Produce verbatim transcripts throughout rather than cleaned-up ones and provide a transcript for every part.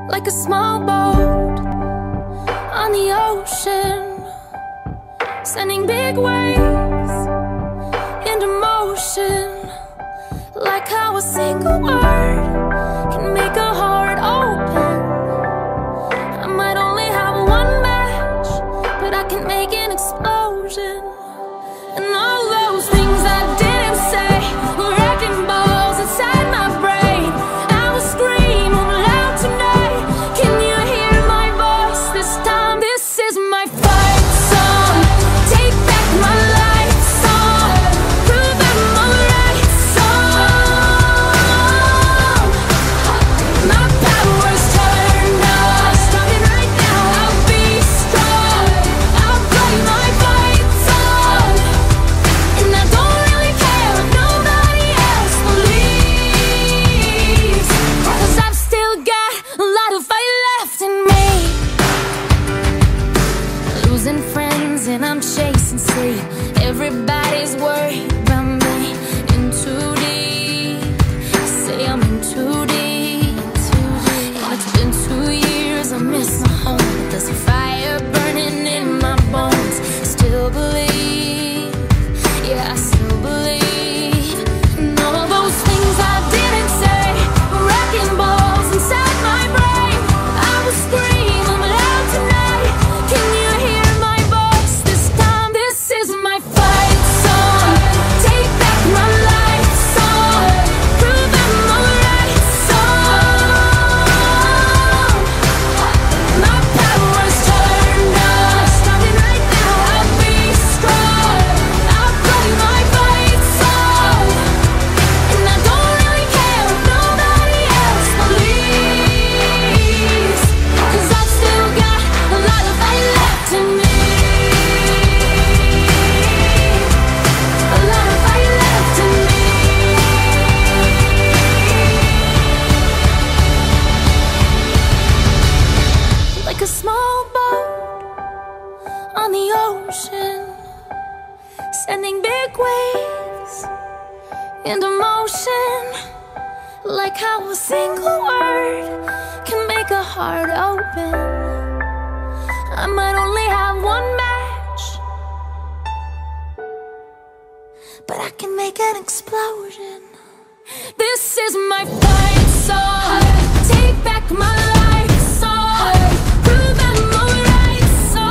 like a small boat on the ocean, sending big waves into motion, like how a single word can make a heart open. I might only have one match, but I can make an explosion. And all those things I didn't say were wrecking balls inside my brain. I will scream loud tonight. Can you hear my voice this time? This is my fight song. Take back my life song. Prove I'm alright song. My power's turned on. Starting right now. I'll be strong. I'll play my fight song. And I don't really care if nobody else believes, 'cause I've still got a lot of fight left in me. Losing friends and I'm chasing sleep. Everybody's worried about me. In too deep. Say I'm in too deep. And it's been two years, I miss my home. But there's a fire burning in my bones. Still believe, yeah, I still believe. And all those things I didn't say were wrecking balls inside my brain. I will scream loud tonight. Can you hear my voice this time? This is my fight song. Take back my life song. Prove I'm alright song. My power's turned on. Starting right now. I'll be strong. I'll play my fight song. And I don't really care if nobody else believes, 'cause I've still got a lot of fight left in me. A lot of fight left in me. Like a small boat on the ocean, sending big waves into motion, like how a single word can make a heart open. I might only have one match, but I can make an explosion. This is my fight song. Take back my life song. Prove I'm alright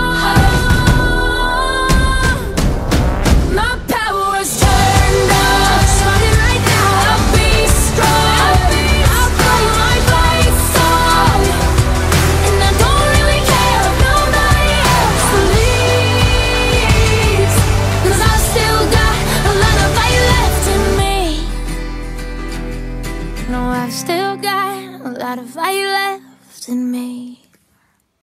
song. My power's turned on. Starting right now. I'll be strong. I'll play my fight song. And I don't really care if nobody else believes, 'cause I've still got a lot of fight left in me. No, I've still got a lot of fight left in me.